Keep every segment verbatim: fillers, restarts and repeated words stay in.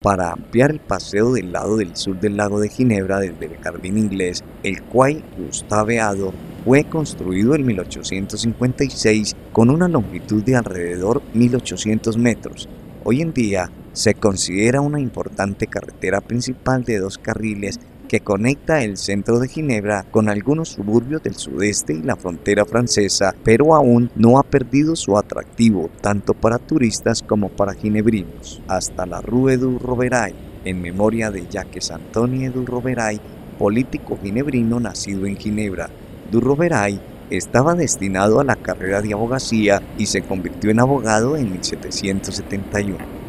para ampliar el paseo del lado del sur del lago de Ginebra desde el Jardín Inglés. El Quai Gustave Adolphe fue construido en mil ochocientos cincuenta y seis con una longitud de alrededor mil ochocientos metros. Hoy en día se considera una importante carretera principal de dos carriles que conecta el centro de Ginebra con algunos suburbios del sudeste y la frontera francesa, pero aún no ha perdido su atractivo tanto para turistas como para ginebrinos. Hasta la Rue du Rouvray, en memoria de Jacques-Antoine du Rouvray, político ginebrino nacido en Ginebra. Du Rouvray estaba destinado a la carrera de abogacía y se convirtió en abogado en mil setecientos setenta y uno.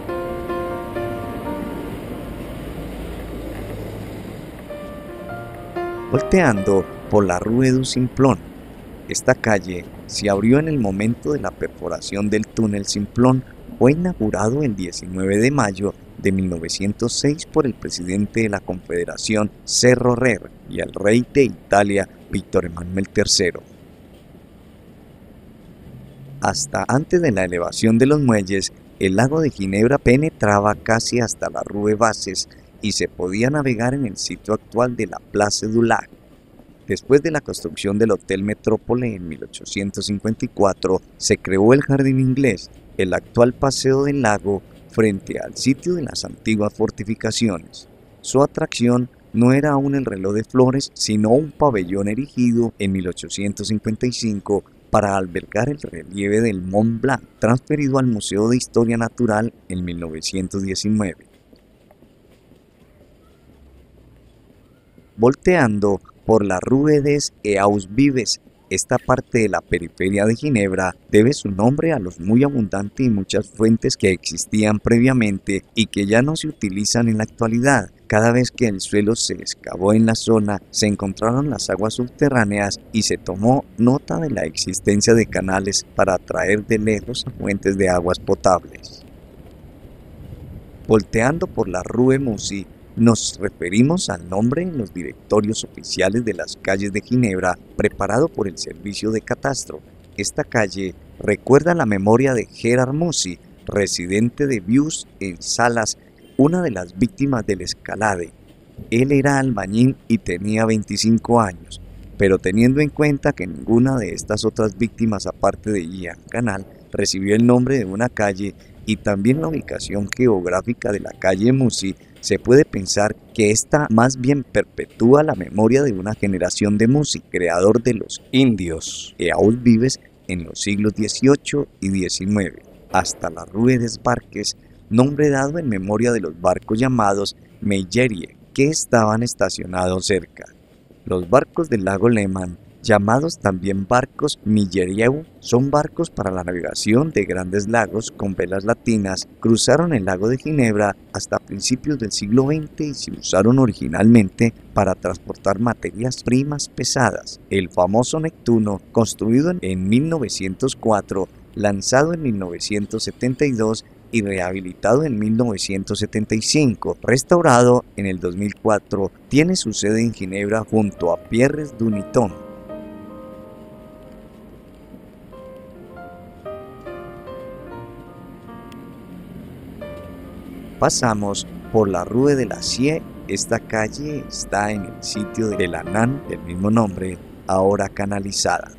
Volteando por la Rue du Simplon. Esta calle se abrió en el momento de la perforación del túnel Simplon. Fue inaugurado el diecinueve de mayo de mil novecientos seis por el presidente de la Confederación Cerro Rer y el rey de Italia Víctor Emanuel tercero. Hasta antes de la elevación de los muelles, el lago de Ginebra penetraba casi hasta la Rue Bases y se podía navegar en el sitio actual de la Place du Lac. Después de la construcción del Hotel Metrópole en mil ochocientos cincuenta y cuatro, se creó el Jardín Inglés, el actual paseo del lago frente al sitio de las antiguas fortificaciones. Su atracción no era aún el reloj de flores, sino un pabellón erigido en mil ochocientos cincuenta y cinco para albergar el relieve del Mont Blanc, transferido al Museo de Historia Natural en mil novecientos diecinueve. Volteando por la Rue des Eaux Vives, esta parte de la periferia de Ginebra debe su nombre a los muy abundantes y muchas fuentes que existían previamente y que ya no se utilizan en la actualidad. Cada vez que el suelo se excavó en la zona, se encontraron las aguas subterráneas y se tomó nota de la existencia de canales para atraer de lejos a fuentes de aguas potables. Volteando por la Rue Mussy, nos referimos al nombre en los directorios oficiales de las calles de Ginebra preparado por el Servicio de Catastro. Esta calle recuerda la memoria de Gérard Mussy, residente de Vius en Salas, una de las víctimas del escalade. Él era albañil y tenía veinticinco años, pero teniendo en cuenta que ninguna de estas otras víctimas aparte de Jean Canal recibió el nombre de una calle y también la ubicación geográfica de la calle Mussy, se puede pensar que esta más bien perpetúa la memoria de una generación de Mussy, creador de los indios Eaux Vives en los siglos dieciocho y diecinueve, hasta la Rue des Barques, nombre dado en memoria de los barcos llamados Meillerie, que estaban estacionados cerca. Los barcos del lago Léman, llamados también barcos Millerieu, son barcos para la navegación de grandes lagos con velas latinas. Cruzaron el lago de Ginebra hasta principios del siglo veinte y se usaron originalmente para transportar materias primas pesadas. El famoso Neptuno, construido en mil novecientos cuatro, lanzado en mil novecientos setenta y dos y rehabilitado en mil novecientos setenta y cinco, restaurado en el dos mil cuatro, tiene su sede en Ginebra junto a Pierres du Niton. Pasamos por la Rue de la Scie. Esta calle está en el sitio de la Nan del mismo nombre, ahora canalizada.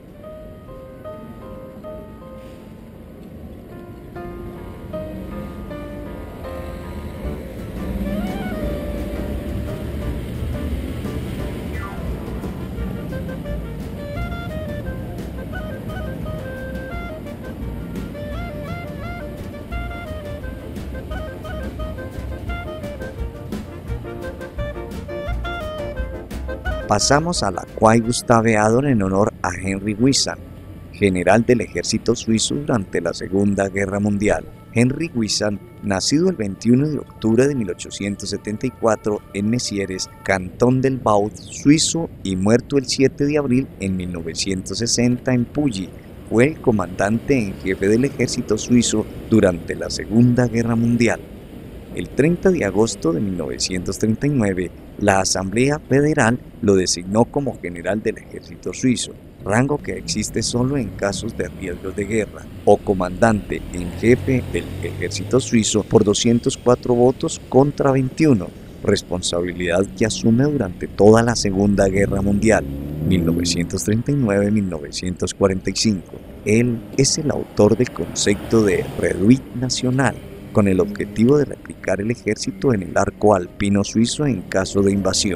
Pasamos a la Quai Gustave Adolphe en honor a Henry Wissant, general del ejército suizo durante la Segunda Guerra Mundial. Henry Wissant, nacido el veintiuno de octubre de mil ochocientos setenta y cuatro en Messières, cantón del Vaud, suizo, y muerto el siete de abril en mil novecientos sesenta en Puyi, fue el comandante en jefe del ejército suizo durante la Segunda Guerra Mundial. El treinta de agosto de mil novecientos treinta y nueve, la Asamblea Federal lo designó como general del ejército suizo. rango que existe solo en casos de riesgos de guerra, o comandante en jefe del ejército suizo por doscientos cuatro votos contra veintiuno, responsabilidad que asume durante toda la Segunda Guerra Mundial, mil novecientos treinta y nueve a mil novecientos cuarenta y cinco. Él es el autor del concepto de Reduit Nacional, con el objetivo de replicar el ejército en el arco alpino suizo en caso de invasión.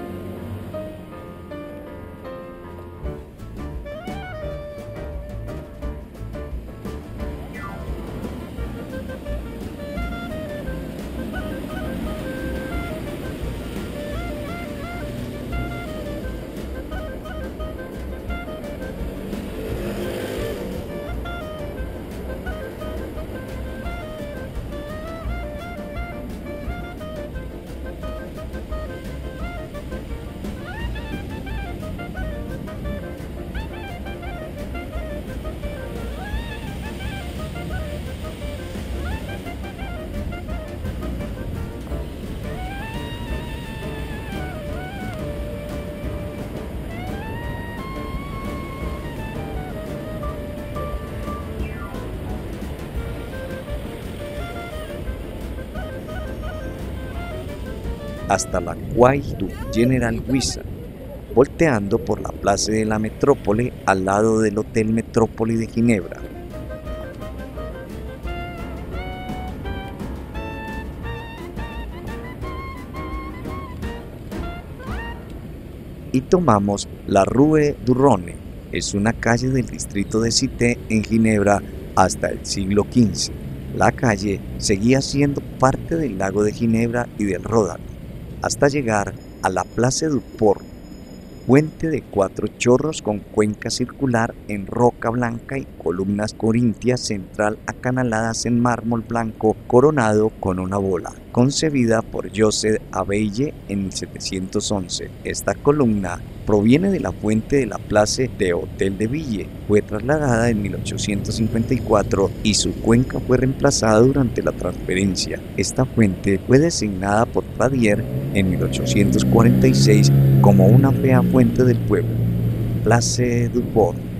Hasta la Quai du General Guisa, volteando por la Place de la Metrópole al lado del Hotel Metrópoli de Ginebra. Y tomamos la Rue du Rhône, es una calle del distrito de Cité en Ginebra hasta el siglo quince. La calle seguía siendo parte del lago de Ginebra y del Ródano, hasta llegar a la Place du Port, puente de cuatro chorros con cuenca circular en roca blanca y columnas corintias central acanaladas en mármol blanco coronado con una bola, concebida por Joseph Abelle en mil setecientos once. Esta columna proviene de la fuente de la Place de Hotel de Ville, fue trasladada en mil ochocientos cincuenta y cuatro y su cuenca fue reemplazada durante la transferencia. Esta fuente fue designada por Pradier en mil ochocientos cuarenta y seis como una fea fuente del pueblo. Place du Port.